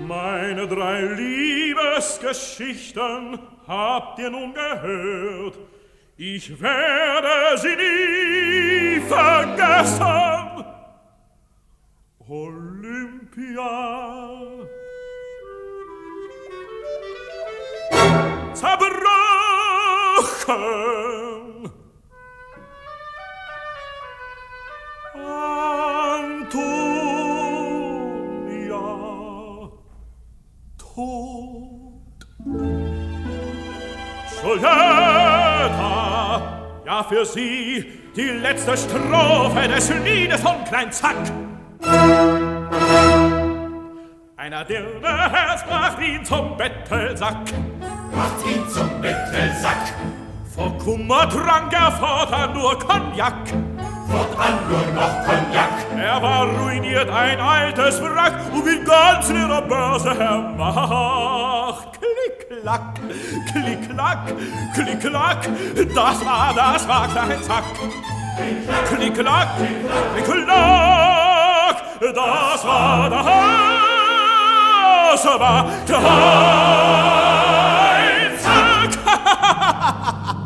Meine 3 Liebesgeschichten habt ihr nun gehört. Ich werde sie nie vergessen. Olympia zerbrochen, Antonia tot. Giulietta, ja für sie die letzte Strophe des Liedes von Klein Zack. Einer dirne Herz macht ihn zum Bettelsack. Macht ihn zum Bettelsack. Vor Kummer trank er fortan nur Cognac. Fortan nur noch Cognac. Er war ruiniert, ein altes Wrack, und wie ganz in ihrer Börse hermacht. Klick-Klack, Klick-Klack, Klick-Klack, das war Klein Zack. Klick-Klack, Klick-Klack, das war Klein Zack.